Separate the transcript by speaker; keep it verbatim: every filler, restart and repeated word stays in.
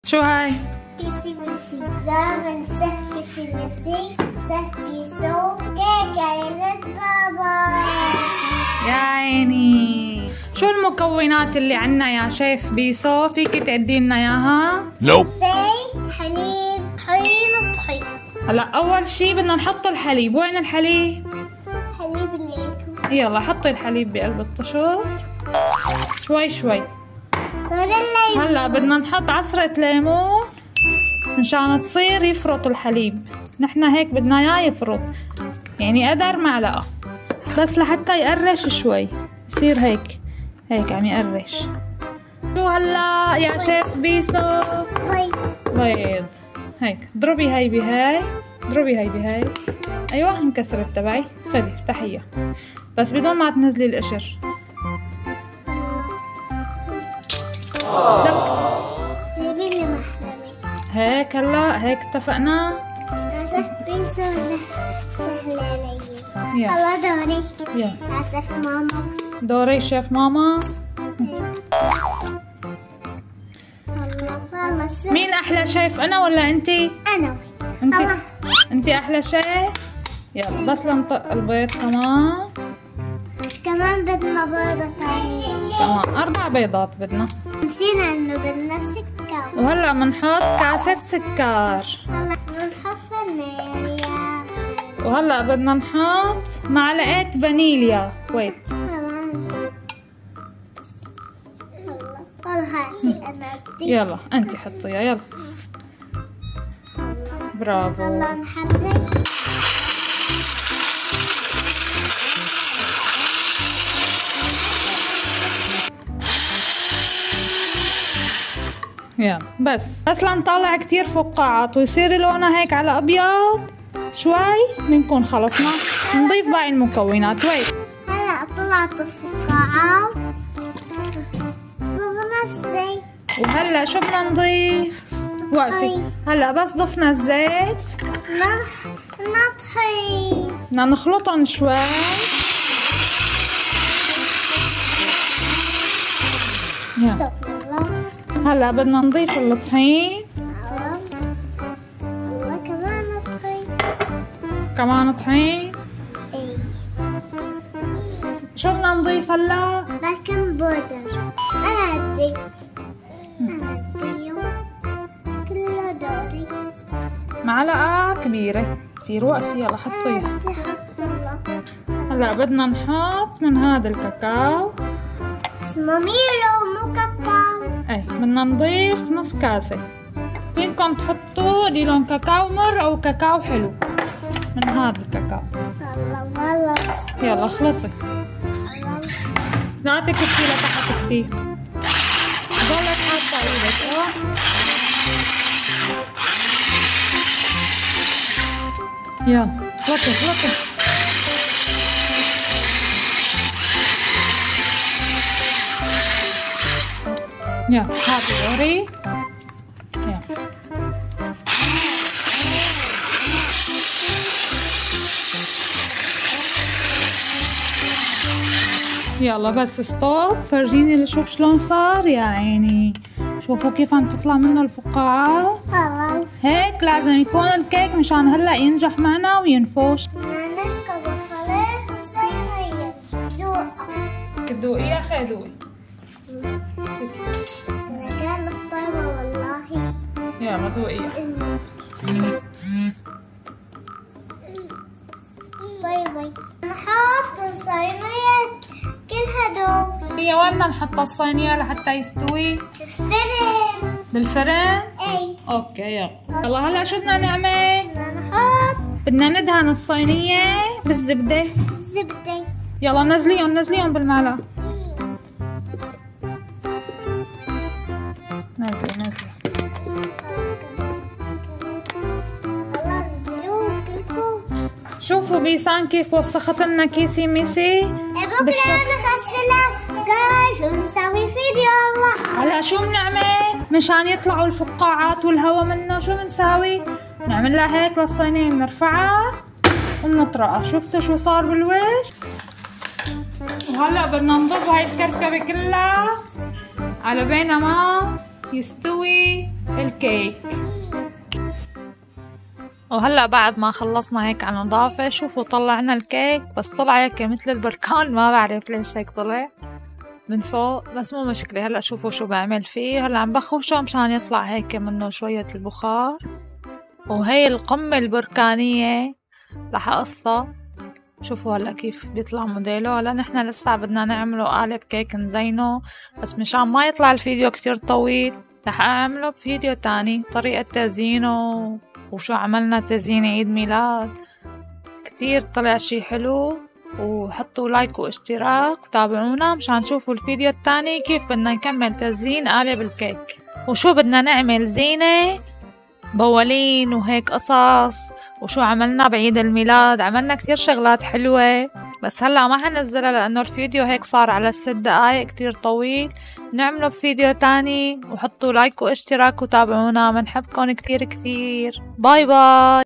Speaker 1: شو هاي؟
Speaker 2: كيسي ميسي بعمل سه كيسي ميسي سه بيسو كيكة عيلة بابا.
Speaker 1: يا عيني، شو المكونات اللي عنا يا شيف بيسو؟ فيك تعدي لنا اياها؟
Speaker 2: نوب. زيت، حليب، طحين وطحين. هلا
Speaker 1: اول شي بدنا نحط الحليب، وين الحليب؟
Speaker 2: حليب اللي هيك.
Speaker 1: يلا حطي الحليب بقلب الطشط شوي شوي. هلا بدنا نحط عصرة ليمون مشان تصير يفرط الحليب، نحن هيك بدنا اياه يفرط، يعني قدر معلقة بس لحتى يقرش شوي، يصير هيك هيك عم يقرش. شو هلا يا شيف بيسو؟
Speaker 2: بيض.
Speaker 1: بيض. هيك اضربي هاي بهاي، اضربي هاي بهاي. ايوه انكسرت تبعي، خلي افتحيها بس بدون ما تنزلي القشر.
Speaker 2: جيبي لي محلمي.
Speaker 1: هيك هلا هيك اتفقنا.
Speaker 2: عسف بيسو سهل علي.
Speaker 1: يلا
Speaker 2: هلا دوري.
Speaker 1: يلا
Speaker 2: عسف ماما.
Speaker 1: دوري شيف ماما. مين احلى شيف، انا ولا انتي؟
Speaker 2: انا.
Speaker 1: انتي انتي احلى شيف. يلا بس لنطق البيض كمان.
Speaker 2: كمان بدنا بيضة ثانية.
Speaker 1: كمان اربع بيضات بدنا.
Speaker 2: نسينا انه بدنا سكر.
Speaker 1: وهلا بنحط كاسة سكر.
Speaker 2: هلا بنحط فانيليا.
Speaker 1: وهلا بدنا نحط معلقة فانيليا. ويت. يلا انتي حطيها. يلا برافو.
Speaker 2: هلا نحرك.
Speaker 1: يلا بس بس لنطلع كتير فقاعات ويصير لونها هيك على ابيض شوي بنكون خلصنا. نضيف باقي المكونات. ويت.
Speaker 2: هلا طلعت الفقاعات. ضفنا الزيت.
Speaker 1: وهلا شو بدنا نضيف؟ وقفي. هلا بس ضفنا الزيت
Speaker 2: نطحين.
Speaker 1: بدنا نخلطهم شوي. يلا هلا بدنا نضيف الطحين.
Speaker 2: هلا كمان طحين.
Speaker 1: كمان طحين.
Speaker 2: اي.
Speaker 1: شو بدنا نضيف هلا؟
Speaker 2: بيكنج بودر. انا عدي انا عديهم كله دوري.
Speaker 1: معلقة كبيرة كتير. وقفي. يلا حطيها. هلا بدنا نحط من هذا الكاكاو.
Speaker 2: اسمه ميلو مو كاكاو.
Speaker 1: اي بدنا نضيف نص كاسة. فينكم تحطوا لي لون كاكاو مر او كاكاو حلو من هذا الكاكاو.
Speaker 2: يلا خلص.
Speaker 1: يلا اخلطي. لا تكتي لتحت كتير. ضلت حاطة ايدك. اه يلا اخلطي اخلطي. يلا هاتي دوري. يلا يلا بس ستوب. فرجيني لشوف شلون صار. يا عيني شوفوا كيف عم تطلع منه الفقاعات. هيك لازم يكون الكيك مشان هلا ينجح معنا وينفش.
Speaker 2: بدنا نسكب الخليط الصينية. دوقها.
Speaker 1: تدوقيها؟ خي دوقي.
Speaker 2: انا كانت طيبة والله.
Speaker 1: يلا دوقيها.
Speaker 2: طيبة. نحط الصينية كلها دوب.
Speaker 1: هي وين بدنا نحط الصينية لحتى يستوي؟
Speaker 2: بالفرن.
Speaker 1: بالفرن؟
Speaker 2: اي.
Speaker 1: اوكي يلا. يلا هلا شو بدنا نعمل؟
Speaker 2: بدنا نحط.
Speaker 1: بدنا ندهن الصينية بالزبدة.
Speaker 2: زبدة.
Speaker 1: يلا نزليهم نزليهم بالمعلقة. نزلي نزلي.
Speaker 2: يلا نزلوه كلكم.
Speaker 1: شوفوا بيسان كيف وسخت لنا كيسي ميسي.
Speaker 2: بكرة نغسلها جايز ونسوي فيديو. الله.
Speaker 1: هلا شو بنعمل مشان يطلعوا الفقاعات والهواء منه؟ شو بنساوي؟ بنعمل لها هيك للصينية، بنرفعها وبنطرقها. شفتوا شو صار بالوش؟ وهلا بدنا نضيف هاي الكركبة كلها على بينما يستوي الكيك. وهلأ بعد ما خلصنا هيك على نظافة، شوفوا طلعنا الكيك، بس طلع هيك مثل البركان، ما بعرف ليش هيك طلع من فوق، بس مو مشكلة. هلأ شوفوا شو بعمل فيه. هلأ عم بخوشه مشان يطلع هيك منه شوية البخار. وهي القمة البركانية رح أقصها. شوفوا هلأ كيف بيطلع موديله. هلأ نحنا لسه بدنا نعمله قالب كيك نزينه، بس مشان ما يطلع الفيديو كتير طويل رح أعمله بفيديو تاني طريقة تزيينه وشو عملنا تزيين عيد ميلاد. كتير طلع شي حلو. وحطوا لايك واشتراك وتابعونا مشان تشوفوا الفيديو التاني كيف بدنا نكمل تزيين قالب الكيك، وشو بدنا نعمل زينة بولين وهيك قصص، وشو عملنا بعيد الميلاد. عملنا كتير شغلات حلوة، بس هلأ ما حنزلها لأنه الفيديو هيك صار على الست دقايق كتير طويل. نعمله بفيديو تاني، وحطوا لايك واشتراك وتابعونا. منحبكن كتير كتير. باي باي.